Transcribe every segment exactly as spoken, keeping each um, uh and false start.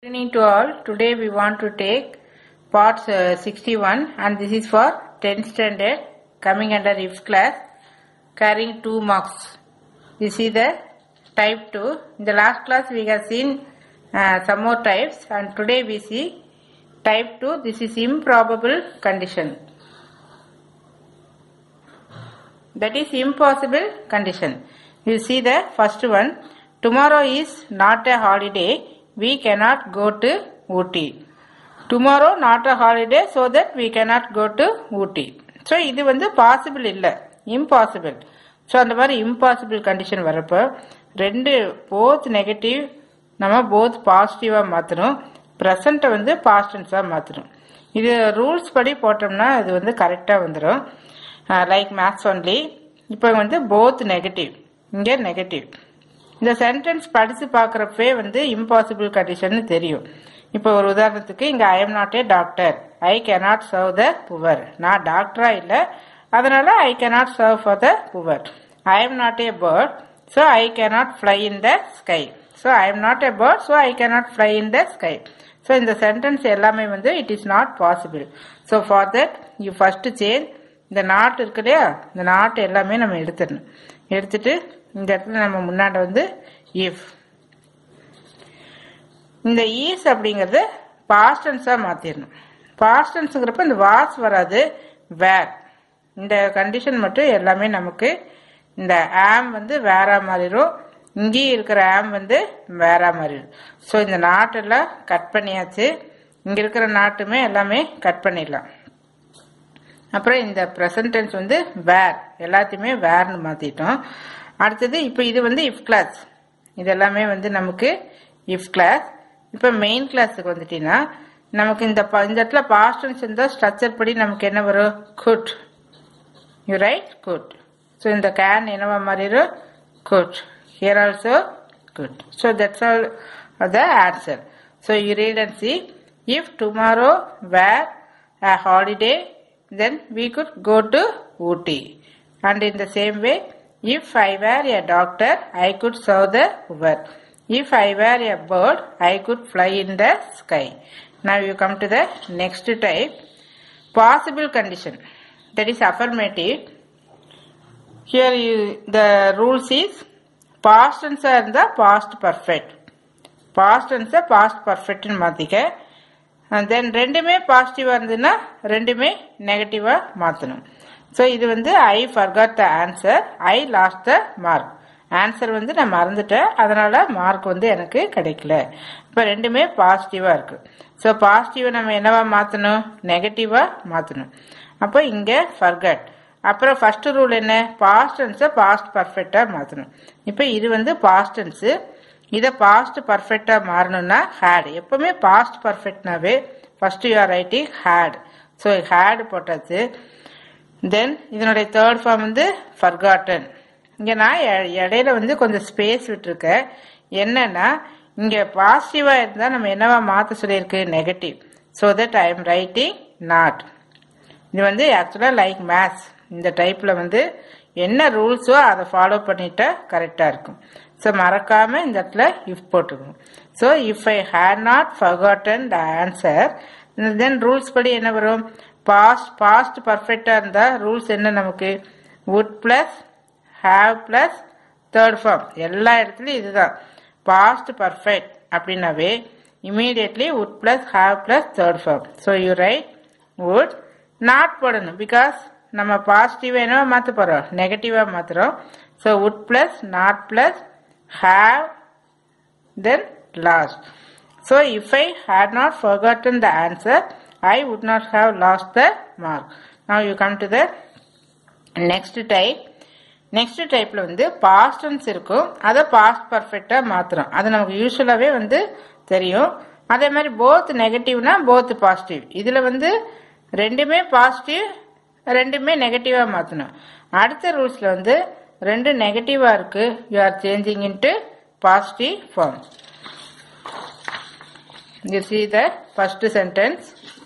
Good evening to all. Today we want to take part uh, sixty-one and this is for tenth standard coming under if class carrying two marks. You see the type two. In the last class we have seen uh, some more types and today we see type two. This is improbable condition. That is impossible condition. You see the first one. Tomorrow is not a holiday. We cannot go to Ooty. Tomorrow not a holiday, so that we cannot go to Ooty. So இது வந்து possible இல்ல, impossible. So அந்த மாதிரி impossible condition வரப்ப ரெண்டு both negative நம்ம both positive மாத்தணும், present வந்து past tense மாத்தணும். இது rules படி போட்டோம்னா இது வந்து கரெக்டா வந்துரும். Like maths only. இப்போ வந்து both negative, இங்க negative. இந்த சென்டென்ஸ் படிச்சு பார்க்கறப்பே வந்து இம்பாசிபிள் கண்டிஷன் தெரியும். இப்போ ஒரு உதாரணத்துக்கு இங்க I am not a doctor, I cannot serve the poor. நான் டாக்டரா இல்ல, அதனால I cannot serve for the poor. I am not a bird, so I cannot fly in the sky. So I am not a bird, so I cannot fly in the sky. So இந்த sentence எல்லாமே வந்து it is not possible. So for that you first change இந்த not இருக்கு இல்லையா, இந்த not எல்லாமே நம்ம எடுத்துடணும். எடுத்துட்டு இந்த இடத்துல நம்ம முன்னாடி வந்து இஃப் இந்த ஈஸ் அப்படிங்கறது பாஸ்ட் டென்ஸா மாத்திரணும். பாஸ்ட் டென்ஸ்ங்கிறப்ப இந்த வாஸ் வராது, வேர். இந்த கண்டிஷன் மட்டும் எல்லாமே நமக்கு இந்த ஆம் வந்து வேற மாறிடும், இங்கே இருக்கிற ஆம் வந்து வேற மாறிடும். ஸோ இந்த நாட்டெல்லாம் கட் பண்ணியாச்சு, இங்க இருக்கிற நாட்டுமே எல்லாமே கட் பண்ணிடலாம். அப்புறம் இந்த பிரசன்ட் டென்ஸ் வந்து வேர், எல்லாத்தையுமே வேர்னு மாத்திட்டோம். அடுத்தது இப்போ இது வந்து இஃப் கிளாஸ், இது எல்லாமே வந்து நமக்கு இஃப் கிளாஸ். இப்போ மெயின் கிளாஸுக்கு வந்துட்டீங்கன்னா நமக்கு இந்த இந்த இடத்துல பாஸ்ட் டென்ஸ் இருந்தா ஸ்ட்ரக்சர் படி நமக்கு என்ன வரும், good. You write good. So இந்த கேன் என்னவா மாறிடும், good. Here also good. So that's all the answer. So you read and see. If tomorrow were a holiday, then we could go to Ooty. And in the same way, if I were a doctor, I could serve the poor. If I were a bird, I could fly in the sky. Now you come to the next type, possible condition. That is affirmative. Here you, the rules is past tense are the past perfect. Past tense past perfect in மாத்திக்க. And then ரெண்டுமே பாசிட்டிவா இருந்ததுன்னா ரெண்டுமே நெகட்டிவா மாத்தணும். So இது வந்து I forgot the answer, I lost the mark. Answer வந்து நான் மறந்துட்டேன், அதனால மார்க் வந்து எனக்கு கிடைக்கல. இப்போ ரெண்டுமே பாசிட்டிவா இருக்கு. ஸோ பாசிட்டிவா நம்ம என்னவா மாத்தணும், நெகட்டிவா மாத்தணும். அப்போ இங்க ஃபர்காட். அப்புறம் ஃபர்ஸ்ட் ரூல் என்ன, பாஸ்ட் டென்ஸை பாஸ்ட் பர்ஃபெக்டா மாத்தணும். இப்போ இது வந்து பாஸ்ட் டென்ஸ், இதை பாஸ்ட் பர்ஃபெக்டா மாறணும்னா ஹேட். எப்பவுமே பாஸ்ட் பர்ஃபெக்ட்னாவே first you are writing had. So had போட்டாச்சு. தென் இதனுடைய தேர்ட் ஃபார்ம் வந்து ஃபர்காட்டன். இங்க நான் இடையில வந்து கொஞ்சம் ஸ்பேஸ் விட்டுருக்கேன். என்னன்னா இங்க பாசிட்டிவா இருந்தா நம்ம என்னவா மாத்த சொல்லியிருக்கு, negative. So that I am writing not. இது வந்து ஆக்சுவலா லைக் மேத்ஸ். இந்த டைப்ல வந்து என்ன ரூல்ஸோ அதை ஃபாலோ பண்ணிட்டா கரெக்டா இருக்கும். ஸோ மறக்காம இந்த இடத்துல இஃப் போட்டுக்கணும். So if I had not forgotten the answer, then rules படி என்ன வரும், பாஸ்ட் பாஸ்ட் பர்ஃபெக்டா இருந்தா ரூல்ஸ் என்ன நமக்கு, would plus have plus third form. எல்லா இடத்துலயும் இதுதான் பாஸ்ட் பர்ஃபெக்ட் அப்படின்னாவே immediately would plus have plus third form. So you write would. Not போடணும், பிகாஸ் நம்ம பாசிட்டிவா என்னவா மாத்த போறோம், நெகட்டிவா மாத்துறோம். So would plus not plus have, then lost. So if I had not forgotten the answer, I would not have lost the mark. Now you come to the next type. Next typeல வந்து past tense இருக்கும், அதை past perfectா மாத்துறோம். அது நமக்கு யூசுவலாவே வந்து தெரியும். அதே மாதிரி both நெகட்டிவ்னா both பாசிட்டிவ். இதுல வந்து ரெண்டுமே பாசிட்டிவ், ரெண்டுமே நெகட்டிவா மாத்தணும். அடுத்த ரூல்ஸ்ல வந்து ரெண்டு நெகட்டிவா இருக்கு, you are changing into positive form. You see the first sentence.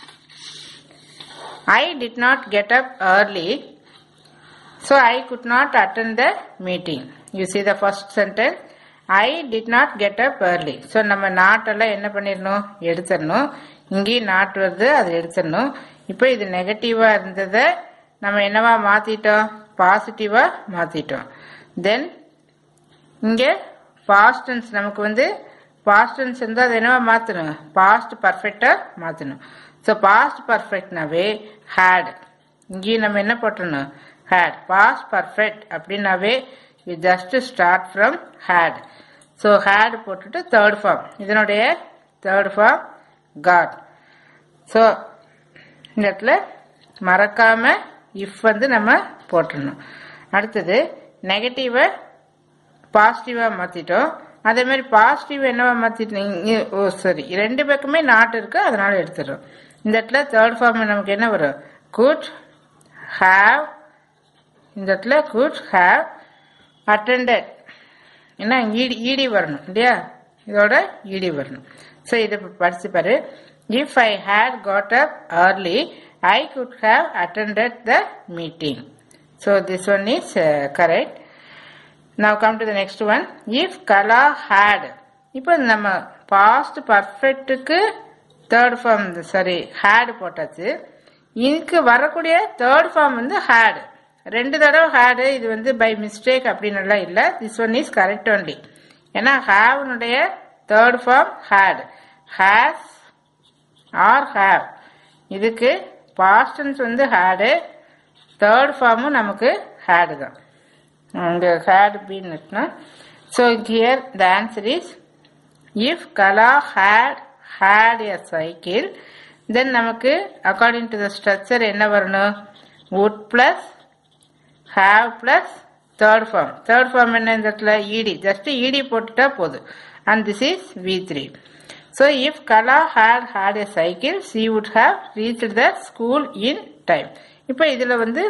I did not get up early, so I could not attend the meeting. You see the first sentence. I did not get up early. So நம்ம நாட்டெல்லாம் என்ன பண்ணிடணும், எடுத்துடணும். இங்கேயும் not வருது, அதை எடுத்துடணும். இப்போ இது நெகட்டிவா இருந்ததை நம்ம என்னவா மாத்திட்டோம், பாசிட்டிவா மாத்திட்டோம். தென் இங்க பாஸ்ட் டென்ஸ் நமக்கு வந்து பாஸ்ட் டென்ஸ் இருந்தால் அதை என்னவா மாத்தணும், பாஸ்ட் பர்ஃபெக்டா மாத்தணும். ஸோ பாஸ்ட் பர்ஃபெக்ட்னாவே ஹேட், இங்கேயும் நம்ம என்ன போட்டணும், had. Past perfect அப்படின்னாவே you just start from had. So had போட்டுட்டு third form, இதனுடைய third form got. So இந்த இடத்துல மறக்காம if வந்து நம்ம போட்டுடணும். அடுத்தது நெகட்டிவ பாசிட்டிவா மாத்திட்டோம். அதே மாதிரி பாசிட்டிவ் என்னவா மாத்திட்டோம், ஓ சரி ரெண்டு பக்கமே நாட் இருக்கு, அதனால எடுத்துடுறோம். இந்த இடத்துல தேர்ட் ஃபார்ம் நமக்கு என்ன வரும், could have. இந்த இடத்துல could have attended, என்ன ஈடி வரணும் இல்லையா, இதோட ஈடி வரணும். ஸோ இதை படிச்சு பாரு. If I had got up early I could have attended the meeting. So this one is uh, correct. Now come to the next one. If Kala had, இப்போ நம்ம past perfectக்கு third form sorry had போட்டாச்சு. இதுக்கு வரக்கூடிய third form வந்து had. ரெண்டு தடவை had, இது வந்து by mistake அப்படின்னு எல்லாம் இல்ல. This one is correct only. ஏன்னா have உடைய third form had, has or have. இதுக்கு past tense வந்து had, third form நமக்கு had தான். அங்க had been இருக்குன்னா, so here the answer is if Kala had had a cycle, then நமக்கு according to the structure என்ன வரணும், would plus have plus third form. Third form என்ன இந்த இடத்துல ed, just ed போட்டுட்டா போதும். And this is V three. So if Kala had had a cycle she would have reached the school in time. இப்போ இதுல வந்து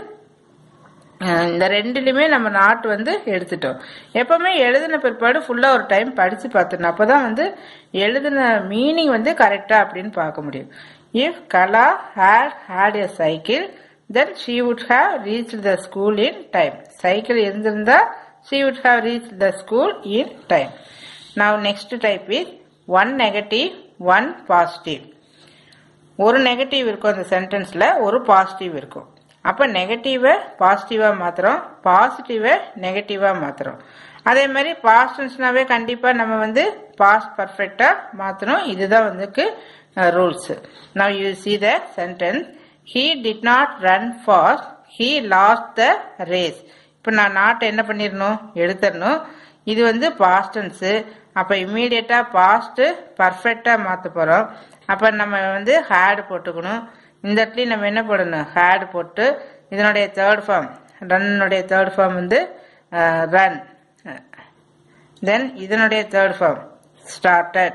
இந்த ரெண்டுலயுமே நம்ம நாட் வந்து எடுத்துட்டோம். எப்பவுமே எழுதின பிற்பாடு ஃபுல்லா ஒரு டைம் படிச்சு பார்த்துடணும், அப்பதான் வந்து எழுதின மீனிங் வந்து கரெக்டா அப்படின்னு பார்க்க முடியும். If Kala had had a cycle then she would have reached the school in time. Cycle இருந்திருந்தா she would have reached the school in time. Now next type is one negative one positive. ஒரு negative இருக்கும் அந்த சென்டென்ஸ்ல, ஒரு positive இருக்கும். அப்ப நெகட்டிவ பாசிட்டிவா மாத்திரம், பாசிட்டிவ நெகட்டிவா மாத்திரம். அதே மாதிரி பாஸ்ட் டென்ஸ்னாவே கண்டிப்பா நம்ம வந்து பாஸ்ட் பர்ஃபெக்டா மாத்தணும். இதுதான் வந்து rules. Now you see the sentence. He did not run fast, he lost the race. இப்ப நான் நாட் என்ன பண்ணிடணும், எடுத்துடணும். இது வந்து பாஸ்ட் டென்ஸ், அப்ப இம்மீடியட்டா பாஸ்ட் பர்ஃபெக்டா மாத்த போறோம். அப்ப நம்ம வந்து ஹேட் போட்டுக்கணும். இந்த இடத்துலயும் நம்ம என்ன போடணும், ஹேட் போட்டு இதனுடைய தேர்ட் ஃபார்ம் ரன்னுடைய தேர்ட் ஃபார்ம் வந்து ரன், தென் இதனுடைய தேர்ட் ஃபார்ம் ஸ்டார்டட்,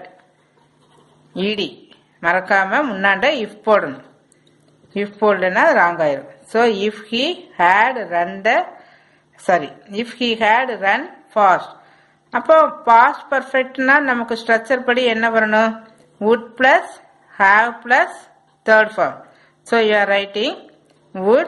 இடி மறக்காம முன்னாண்ட இஃப் போடணும். இஃப் போடலன்னா ராங் ஆயிரும். So if he had run the sorry if he had run fast. அப்போ பாஸ்ட் பர்ஃபெக்ட்னா நமக்கு ஸ்ட்ரக்சர் படி என்ன வரணும், would plus have plus third form. So you are writing would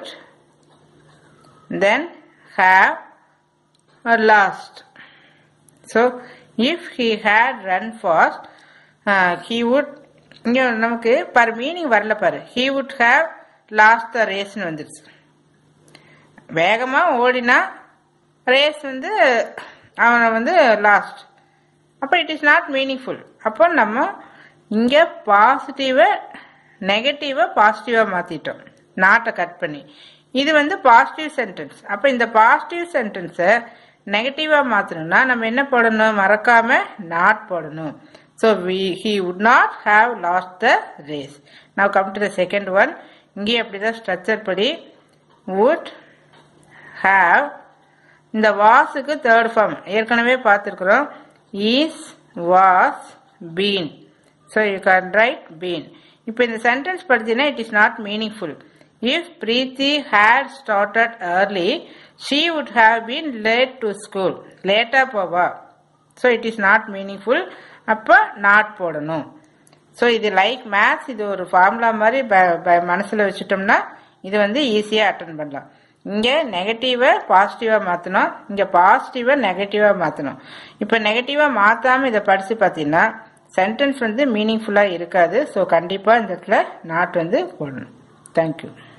then have or lost. So if he had run fast uh, he would, இங்க நமக்கு per meaning வரல பாரு, he would have lost the race னு வந்துருச்சு. வேகமா ஓடினா race வந்து அவனை வந்து லாஸ்ட், அப்ப இட் இஸ் நாட் மீனிங்ஃபுல். அப்போ நம்ம இங்க பாசிட்டிவ நெகட்டிவா பாசிட்டிவா மாத்திட்டோம், நாட்டை கட் பண்ணி. இது வந்து பாசிட்டிவ் சென்டென்ஸ். அப்ப இந்த பாசிட்டிவ் சென்டென்ஸ நெகட்டிவா மாத்தணும்னா நம்ம என்ன போடணும், மறக்காம நாட் போடணும். So we he would not have lost the race. Now come to the second one. இங்கே அப்படிதான் ஸ்ட்ரக்சர் படி would have, இந்த வாஸுக்கு தேர்ட் ஃபார்ம் ஏற்கனவே பார்த்திருக்கிறோம், is was been. So you can write been. இப்போ இந்த சென்டென்ஸ் படிச்சீங்கன்னா it is not meaningful. If Preeti had started early she would have been late to school. லேட்டா போவா. So it is not meaningful. அப்ப not போடணும். So இது like maths, இது ஒரு ஃபார்முலா மாதிரி மனசுல வச்சுட்டோம்னா இது வந்து ஈஸியா அட்டன் பண்ணலாம். இங்கே நெகட்டிவை பாசிட்டிவாக மாற்றணும், இங்கே பாசிட்டிவை நெகட்டிவாக மாற்றணும். இப்போ நெகட்டிவாக மாற்றாமல் இதை படித்து பார்த்தீங்கன்னா சென்டென்ஸ் வந்து மீனிங்ஃபுல்லாக இருக்காது. ஸோ கண்டிப்பாக இந்த இடத்துல நாட் வந்து போடணும். தேங்க்யூ.